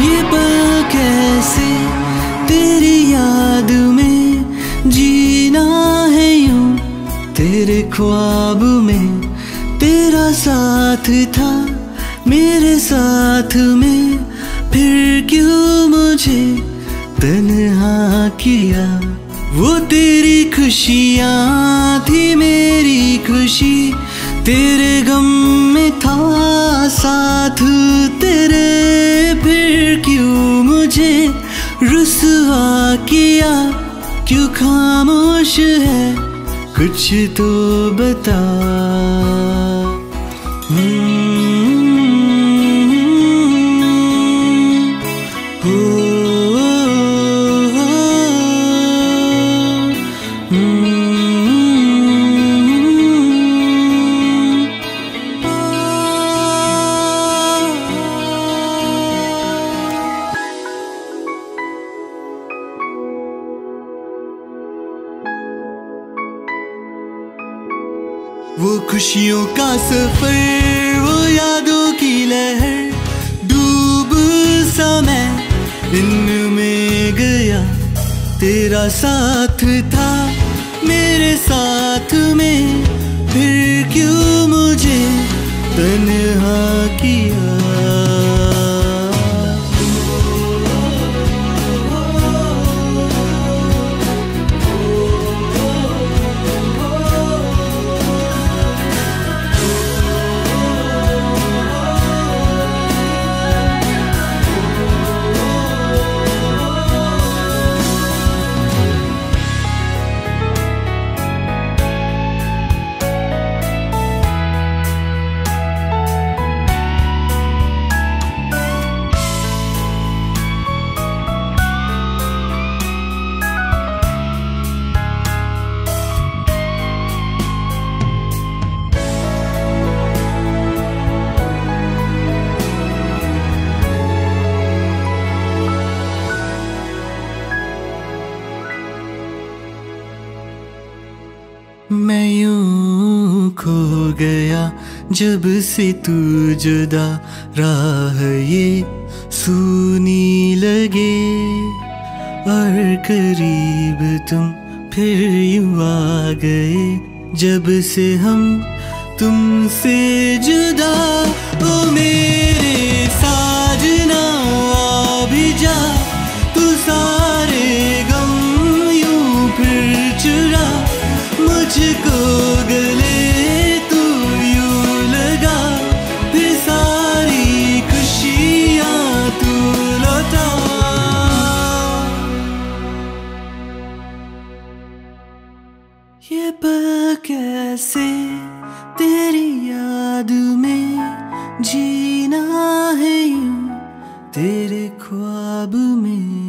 ये पल कैसे तेरी याद में जीना है यूं, तेरे ख्वाब में तेरा साथ था मेरे साथ में, फिर क्यों मुझे तन्हा किया। वो तेरी खुशियाँ थी मेरी खुशी, तेरे गम में था साथ तेरे, फिर क्यों मुझे रुसवा किया। क्यों खामोश है कुछ तो बता। वो खुशियों का सफर, वो यादों की लहर, डूब सा मैं इनमें गया। तेरा साथ था मेरे साथ में, फिर क्यों मुझे तन्हा किया। मैं यूं खो गया जब से तू जुदा, राह ये सूनी लगे और करीब तुम फिर यूं आ गए। जब से हम तुमसे जुदा, ओ मेरे साजना आ भी जा, तू सारे गम यूं फिर चुरा। मुझको गले तू यूं लगा, फिर सारी खुशियाँ तू लौटा। ये पल कैसे तेरी याद में जीना है यूं, तेरे ख्वाब में।